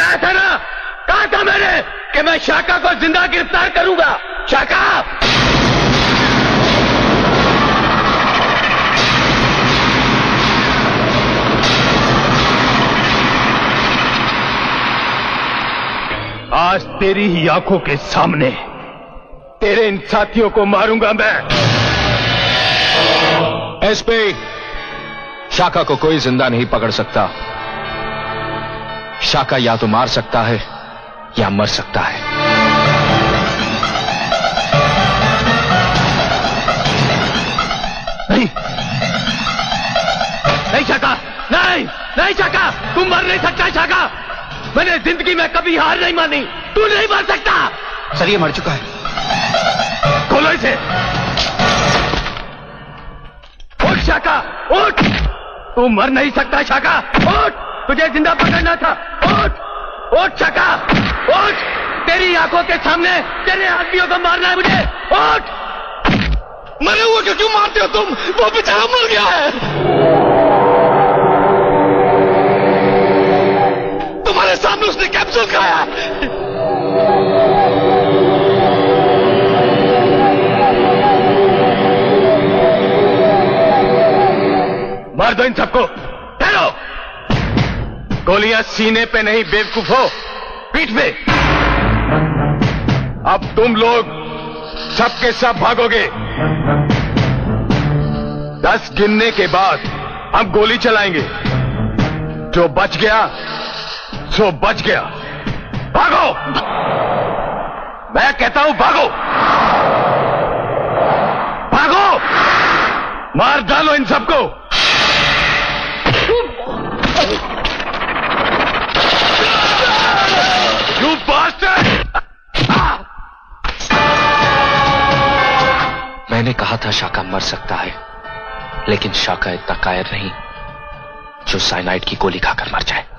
कहा था मैंने कि मैं शाका को जिंदा गिरफ्तार करूंगा। शाका, आज तेरी ही आंखों के सामने तेरे इन साथियों को मारूंगा मैं। एसपी, शाका को कोई जिंदा नहीं पकड़ सकता। शाका या तो मार सकता है या मर सकता है। नहीं, नहीं शाका, नहीं, नहीं शाका, तुम मर नहीं सकता। शाका, मैंने जिंदगी में कभी हार नहीं मानी। तू नहीं मर सकता। सर, ये मर चुका है। खोलो इसे। उठ शाका, उठ। तू मर नहीं सकता शाका, उठ। तुझे जिंदा पकड़ना था। उठ, उठ शाका, उठ। तेरी आंखों के सामने तेरे आदमियों को मारना है मुझे। उठ। मरे हुए को क्यों मारते हो तुम? वो बेचारा मर गया है। तुम्हारे सामने उसने कैप्सूल खाया। मार दो इन सबको। ठहरो। गोलियां सीने पे नहीं बेवकूफो, पीठ पे। अब तुम लोग सब के सब भागोगे। 10 गिनने के बाद हम गोली चलाएंगे। जो बच गया सो बच गया। भागो, मैं कहता हूं भागो, भागो। मार डालो इन सबको। You bastard! मैंने कहा था शाका मर सकता है, लेकिन शाका इतना कायर नहीं जो साइनाइड की गोली खाकर मर जाए।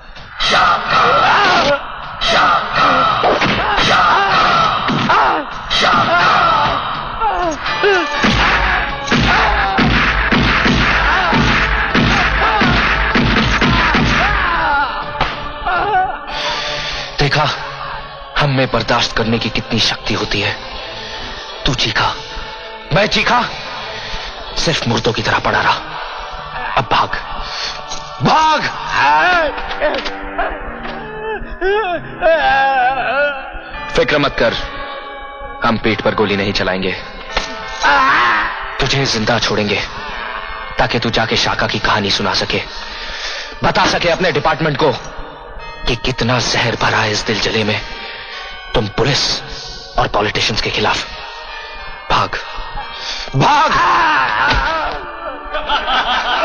देखा हम में बर्दाश्त करने की कितनी शक्ति होती है। तू चीखा, मैं चीखा, सिर्फ मुर्दों की तरह पड़ा रहा। अब भाग, भाग। फिक्र मत कर, हम पीठ पर गोली नहीं चलाएंगे। तुझे जिंदा छोड़ेंगे ताकि तू जाके शाका की कहानी सुना सके, बता सके अपने डिपार्टमेंट को कि कितना जहर भरा है इस दिल जले में। तुम पुलिस और पॉलिटिशियंस के खिलाफ। भाग, भाग।